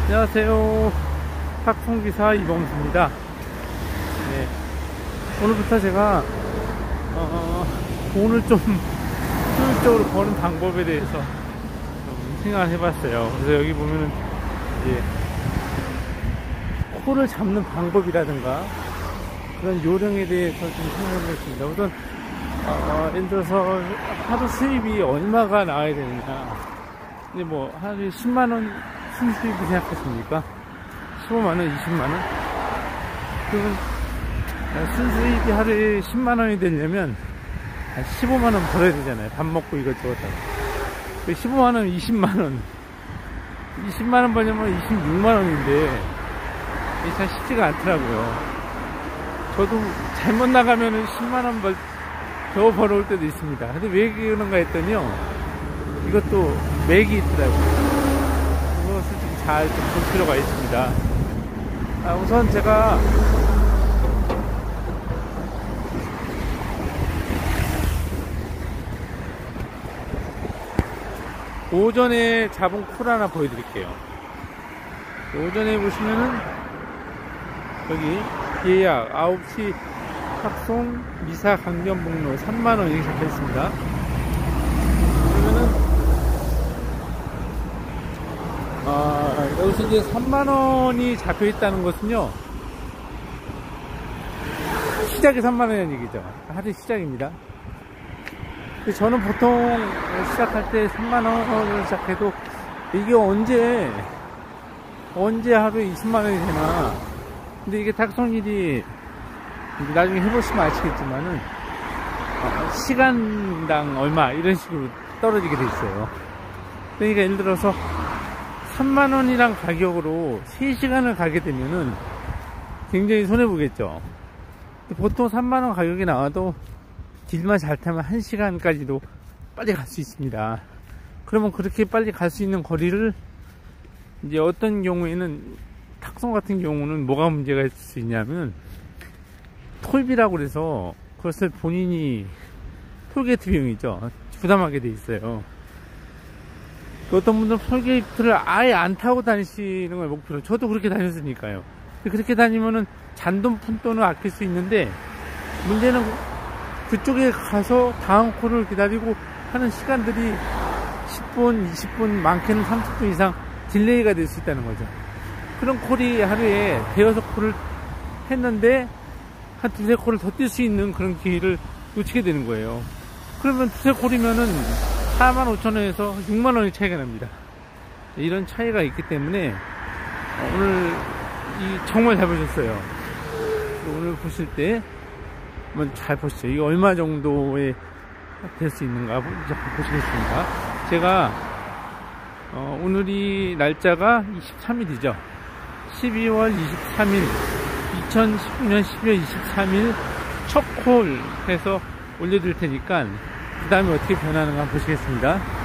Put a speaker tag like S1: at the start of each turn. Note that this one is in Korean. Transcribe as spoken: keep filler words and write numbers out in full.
S1: 안녕하세요. 탁송기사 이범수입니다. 네, 오늘부터 제가 어, 돈을 좀 효율적으로 버는 방법에 대해서 좀 생각을 해봤어요. 그래서 여기 보면은 이제 코를 잡는 방법이라든가 그런 요령에 대해서 좀 생각해 보겠습니다. 우선 어, 예를 들어서 하루 수입이 얼마가 나와야 되느냐. 근데 뭐 하루에 십만 원 순수입이 생각하십니까? 십오만 원, 이십만 원? 그러면 순수입이 하루에 십만 원이 되려면 십오만 원 벌어야 되잖아요. 밥 먹고 이것저것 하고. 십오만 원, 이십만 원. 이십만 원 벌려면 이십육만 원인데 이게 참 쉽지가 않더라고요. 저도 잘못 나가면은 십만 원 벌, 겨우 벌어올 때도 있습니다. 근데 왜 그런가 했더니요, 이것도 맥이 있더라고요. 그것을 좀 잘 좀 볼 필요가 있습니다. 아, 우선 제가 오전에 잡은 콜 하나 보여드릴게요. 오전에 보시면은 여기 예약 아홉 시 탁송 미사 강변북로 삼만 원 이렇게 적혀 있습니다. 그러면은 아, 여기서 이제 삼만 원이 잡혀 있다는 것은요, 시작이 삼만 원이라는 얘기죠. 하루 시작입니다. 저는 보통 시작할 때 삼만 원을 시작해도 이게 언제 언제 하루에 이십만 원이 되나. 근데 이게 탁송일이 나중에 해보시면 아시겠지만은 시간당 얼마 이런 식으로 떨어지게 돼 있어요. 그러니까 예를 들어서 삼만 원이란 가격으로 세 시간을 가게 되면은 굉장히 손해보겠죠. 보통 삼만 원 가격이 나와도 길만 잘 타면 한 시간까지도 빨리 갈 수 있습니다. 그러면 그렇게 빨리 갈 수 있는 거리를 이제 어떤 경우에는 탁송 같은 경우는 뭐가 문제가 있을 수 있냐면 톨비라고 그래서 그것을 본인이 톨게이트 비용이죠, 부담하게 돼 있어요. 어떤 분들은 톨게이트를 아예 안 타고 다니시는 걸 목표로, 저도 그렇게 다녔으니까요. 그렇게 다니면은 잔돈 푼돈을 아낄 수 있는데, 문제는 그쪽에 가서 다음 콜을 기다리고 하는 시간들이 십 분, 이십 분, 많게는 삼십 분 이상 딜레이가 될 수 있다는 거죠. 그런 콜이 하루에 대여섯 콜을 했는데 한 두세 콜을 더 뛸 수 있는 그런 기회를 놓치게 되는 거예요. 그러면 두세 콜이면은 사만 오천 원에서 육만 원의 차이가 납니다. 이런 차이가 있기 때문에 오늘 이 정말 잘 보셨어요. 오늘 보실 때 한번 잘 보시죠. 이게 얼마 정도에 될 수 있는가 한번 보시겠습니다. 제가 어, 오늘이 날짜가 이십삼 일이죠. 십이월 이십삼 일 이천십구 년 십이월 이십삼 일 첫 콜 해서 올려드릴 테니까 그 다음에 어떻게 변하는가 한번 보시겠습니다.